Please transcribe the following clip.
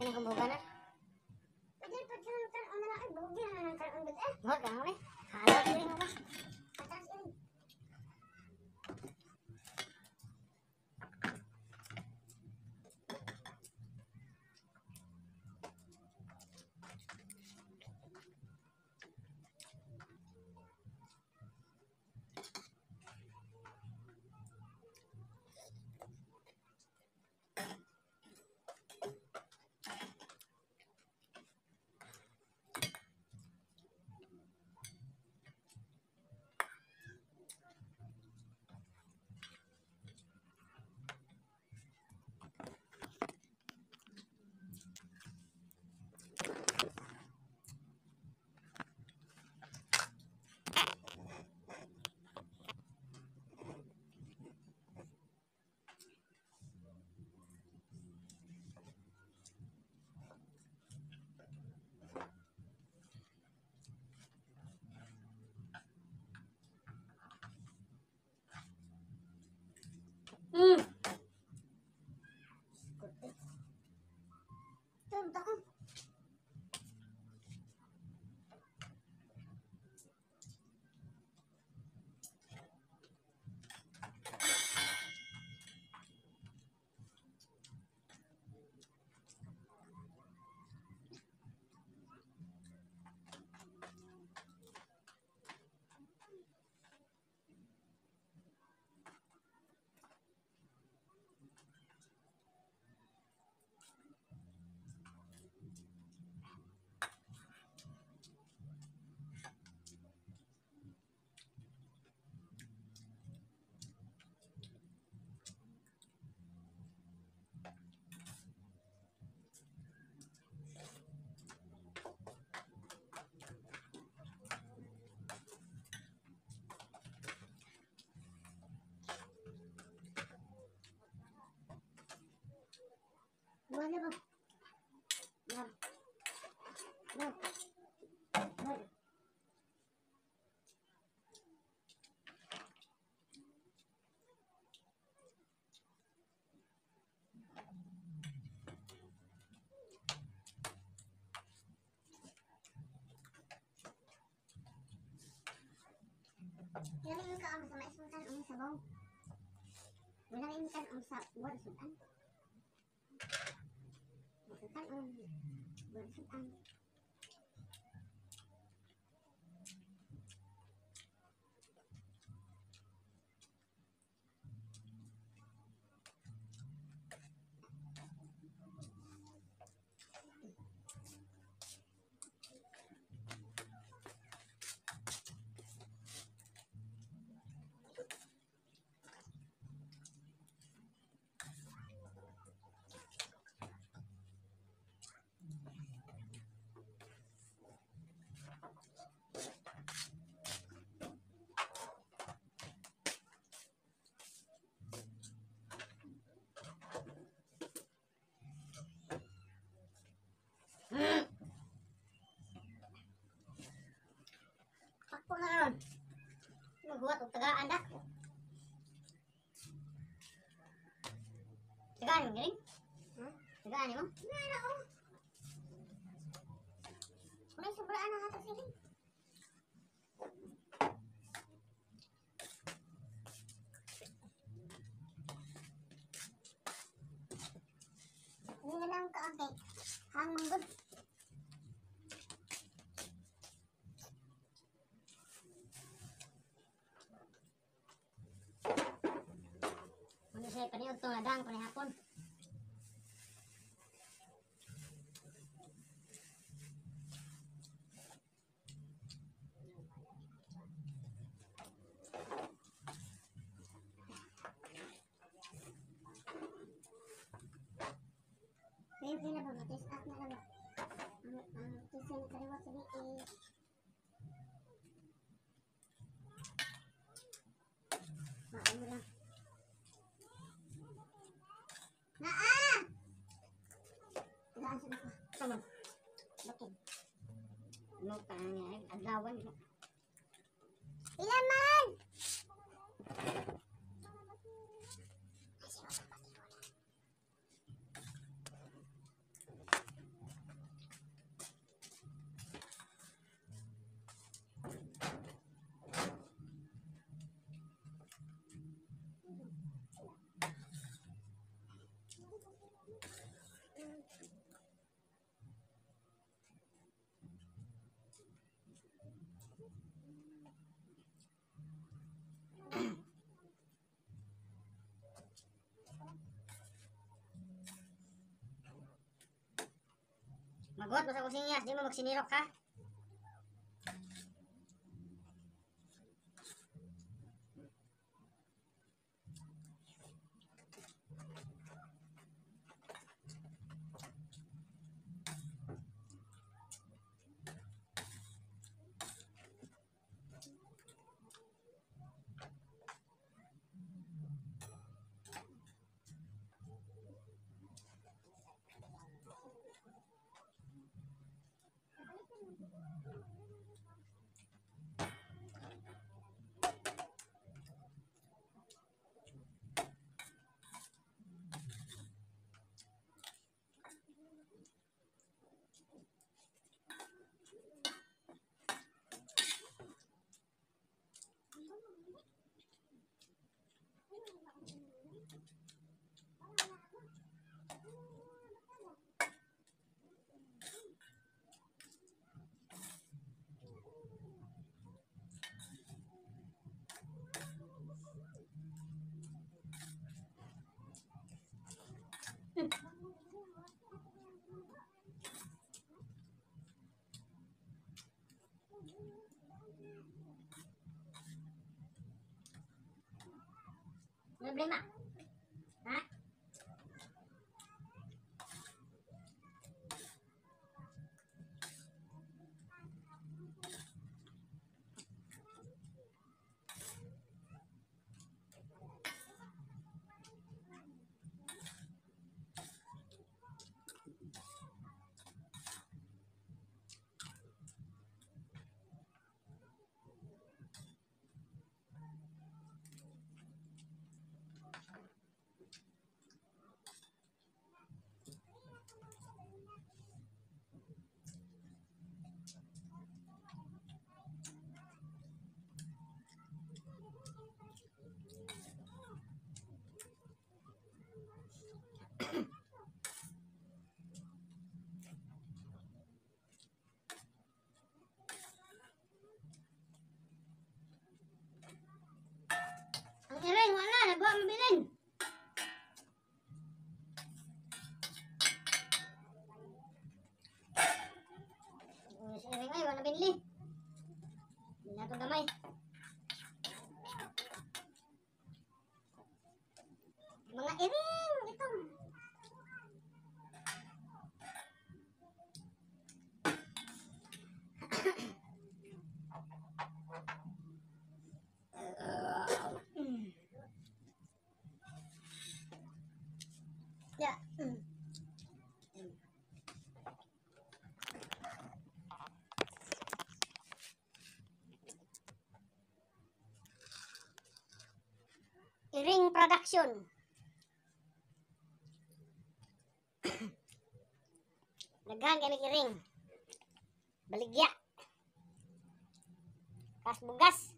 Kini kumbuka na. Pwede pa dyan ang karoon na lang. Ay, bugi na lang ang karoon ba dyan? Huwag ka mo eh. Halo ko rin mo ba? Atas yun. Ito, ako. Wala ba? Yan. Yan. Yan. Yan yung kaam sa maisutan ang sabaw. Wala yung kan ang sa buwan sutan. Masutan ang buwan sutan. Ako na ron. Maghuwat o tagaan da. Tagaan mo galing? Tagaan mo? Nara o. May sobraan na hatos galing. Hindi na lang kaagay. Hanggang good. Ano siya paniod itong ladang panihapon. Kaya pila ba matis at na lang. Ang tisa na kaliwa sa liit. Maano lang. Naa! Gaan sa nako. Sama. Bakit? Ano pa niya eh. Adlawan. Ilaman! Maghuwat mo sa kusinyas, di mo magsinirok ha. Problema. Ha? Ang iring, wala. Nagawa mabilin. Si iring ay, wala binili. Hindi na ito gamay. Mga iring, ito. Ya. Iring production. Daghan kami iring. Baligya. Kas bugas.